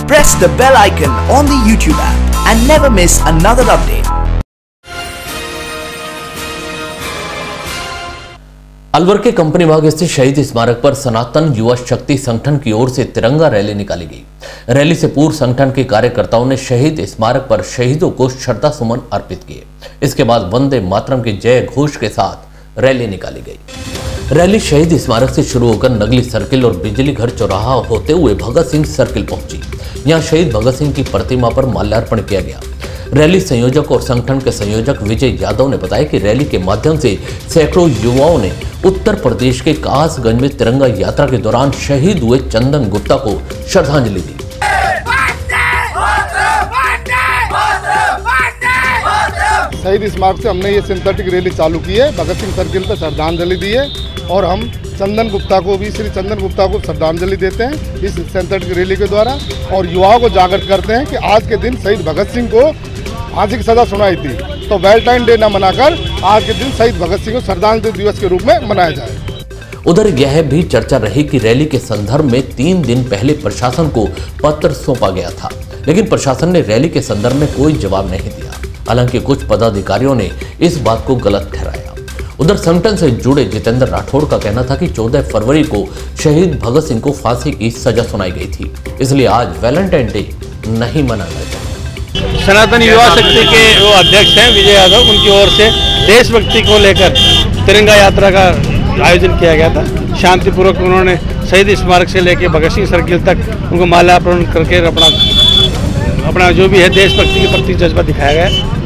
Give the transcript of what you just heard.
Press the bell icon on the YouTube app and never miss another update. Alwar के company बाग स्थित शहीद स्मारक पर सनातन युवा शक्ति संगठन की ओर से तिरंगा रैली निकाली गई। रैली से पूर्व संगठन के कार्यकर्ताओं ने शहीद स्मारक पर शहीदों को श्रद्धा सुमन अर्पित किए। इसके बाद वंदे मातरम के जय घोष के साथ रैली निकाली गई। रैली शहीद स्मारक से शुरू होकर नगली सर्किल और बिजली घर चौराहा होते हुए भगत सिंह सर्किल पहुंची। यहां शहीद भगत सिंह की प्रतिमा पर माल्यार्पण किया गया। रैली संयोजक और संगठन के संयोजक विजय यादव ने बताया कि रैली के माध्यम से सैकड़ों युवाओं ने उत्तर प्रदेश के कासगंज में तिरंगा यात्रा के दौरान शहीद हुए चंदन गुप्ता को श्रद्धांजलि दी। शहीद स्मारक से हमने ये सिंथेटिक रैली चालू की है। भगत सिंह सर्किल पर श्रद्धांजलि दी है और हम चंदन गुप्ता को भी श्री चंदन गुप्ता को श्रद्धांजलि देते हैं इस सिंथेटिक रैली के द्वारा और युवाओं को जागृत करते हैं कि आज के दिन शहीद भगत सिंह को फांसी की सजा सुनाई थी, तो वैलेंटाइन डे न मनाकर आज के दिन शहीद भगत सिंह को श्रद्धांजलि दिवस के रूप में मनाया जाए। उधर यह भी चर्चा रही कि रैली के संदर्भ में 3 दिन पहले प्रशासन को पत्र सौंपा गया था, लेकिन प्रशासन ने रैली के संदर्भ में कोई जवाब नहीं दिया। हालांकि कुछ पदाधिकारियों ने इस बात को गलत ठहराया। उधर संगठन से जुड़े जितेंद्र राठौड़ का कहना था कि 14 फरवरी को शहीद भगत सिंह को फांसी की सजा सुनाई गई थी, इसलिए आज वैलेंटाइन डे नहीं मनाया जाए। सनातन युवा शक्ति के वो अध्यक्ष हैं विजय यादव, उनकी ओर से देशभक्ति को लेकर तिरंगा यात्रा का आयोजन किया गया था। शांतिपूर्वक उन्होंने शहीद स्मारक से लेकर भगत सिंह सर्किल तक उनको माल्यार्पण करके अपना जो भी है देशभक्ति के प्रति जज्बा दिखाया गया।